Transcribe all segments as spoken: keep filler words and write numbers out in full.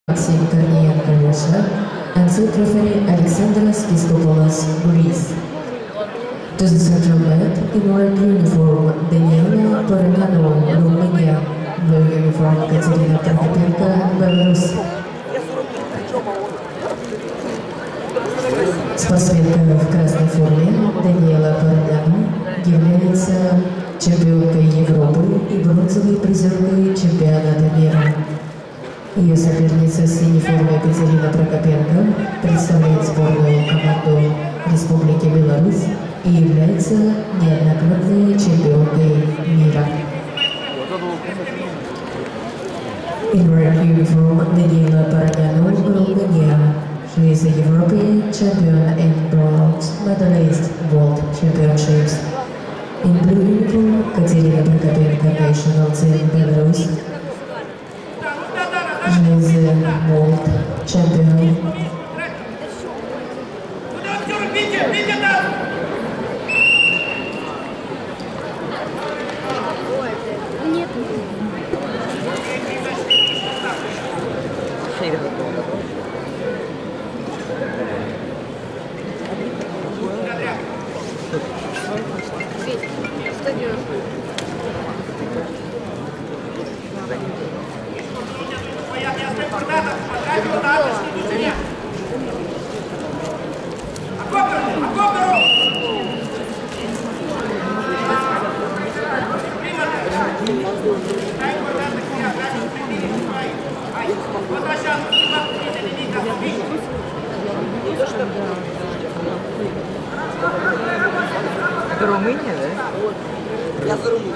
Maxim Kornienko, Russia, and third referee Alexandros Kiskopoulos, Greece. To the central mat, in white uniform, Daniela Porinano, Romania, blue uniform, Katerina Prokopenko, Belarus. Спортсменка в красной форме Даниэла Поринану является чемпионкой Европы и бронзовой призеркой чемпионата мира. Ее соперница в синей форме Катерина Прокопенко представляет сборную команду Республики Беларусь и является неоднократной чемпионкой мира. In red uniform, Daniela Porinano, Romania. She is a European champion and bronze medalist World Championships. In blue uniform, Katerina Prokopenko, national team Belarus. She is a world champion. Это Румыния, да? Я за Румынию.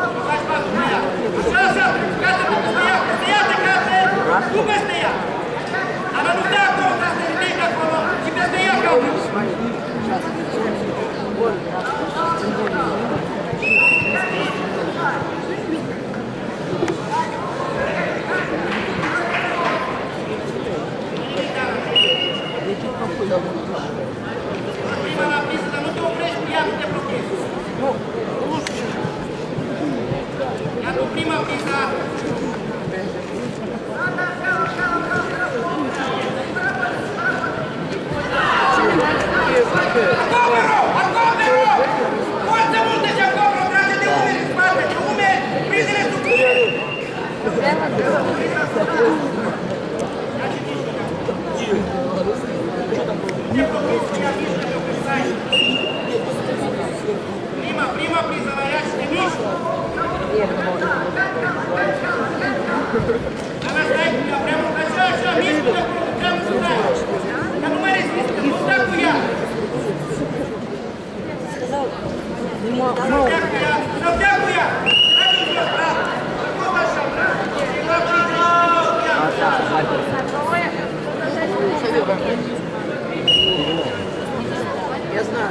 Я знаю.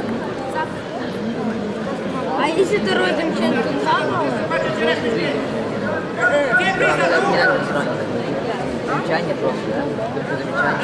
А если ты родим чем-то заново? Замечание просто, да?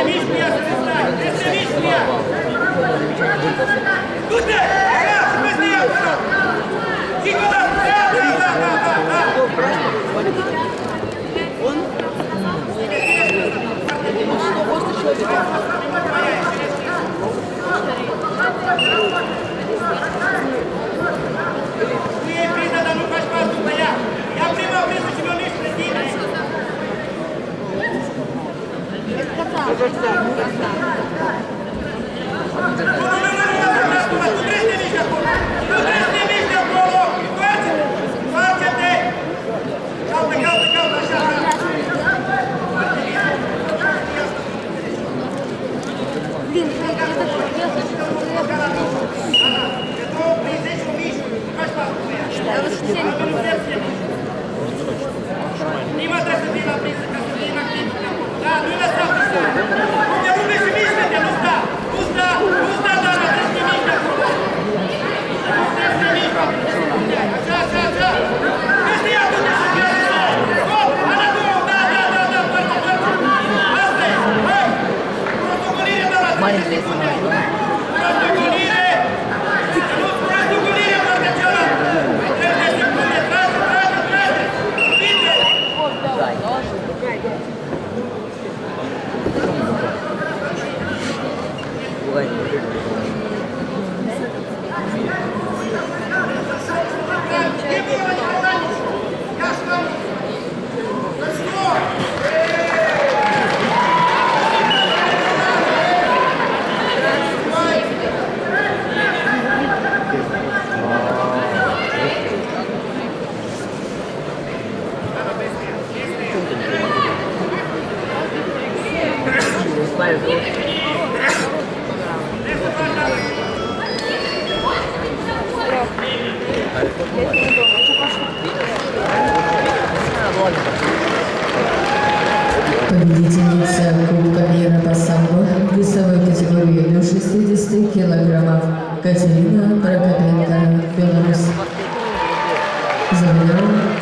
Маленькая самая. Славик. Победительница Кубка мира по самбо в весовой категории до шестидесяти килограммов Катерина Прокопенко, Беларусь. За медаль